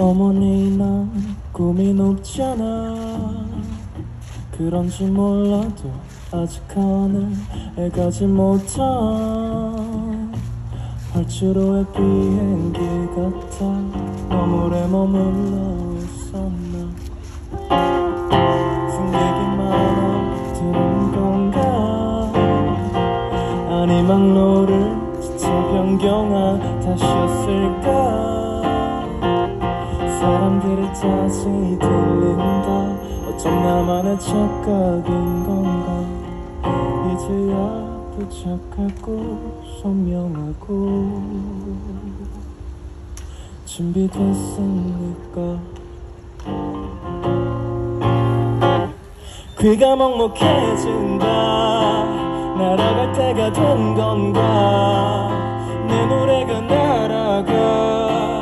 어머니 난 꿈이 높잖아. 그런지 몰라도 아직 하늘에 가지 못한 활주로의 비행기 같아. 너무 오래 머물러 있었나. 분위기만 드는 건가. 아니 막로를 지쳐 변경한 탓이었을까. 사람들의 탓이 들린다. 어쩜 나만의 착각인 건가. 이제야 도착하고 선명하고 준비됐습니까. 귀가 먹먹해진다. 날아갈 때가 된 건가. 내 노래가 날아가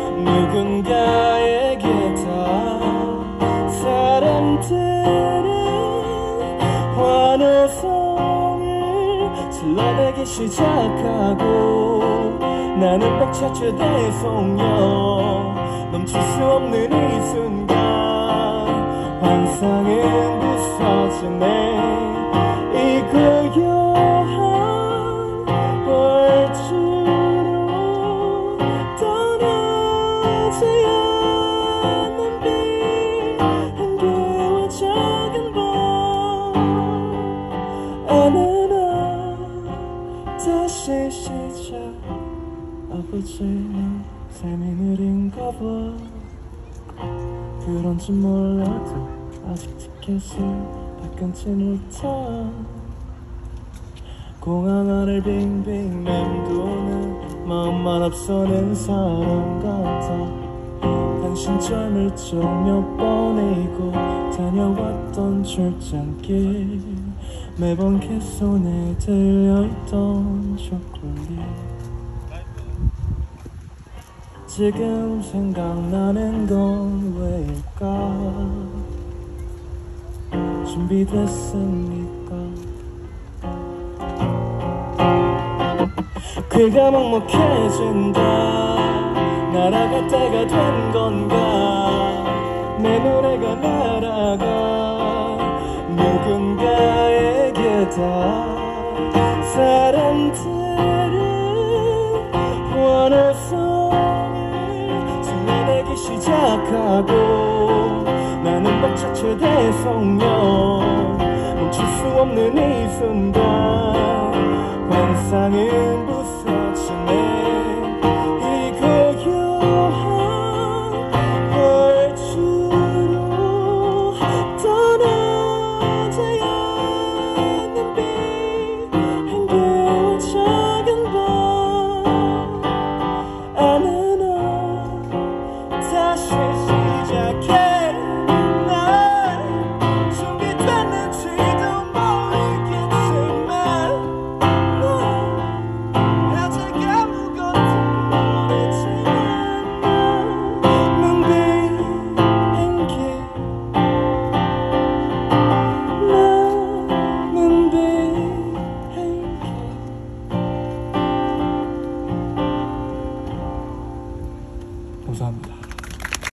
누군가에게 다. 사람들은 환호성을 질러내기 시작하고 나는 벅차 최대의 속력. 멈출 수 없는 이 순간 환상은 부서지네. 이 고요한 월주로 떠나지 않는 빛 한 개와 작은 밤 안에나 다시 시작. 아버지는 삶이 느린가 봐. 그런지 몰라도 아직 티켓을 다 끊지 못한 공항 안을 빙빙 맴도는 마음만 앞서는 사람 같아. 당신 젊을 적 몇 번이고 다녀왔던 출장길. 매번 개손에 들려있던 초콜릿. 지금 생각나는 건 왜일까. 준비됐습니까. 귀가 먹먹해진다. 날아갈 때가 된 건가. 내 노래가 날아가 누군가에게 다. 사람들은 환호성을 질러내기 시작하고 나는 벅차 최대의 속력. 멈출 수 없는 이 순간 환상은 부서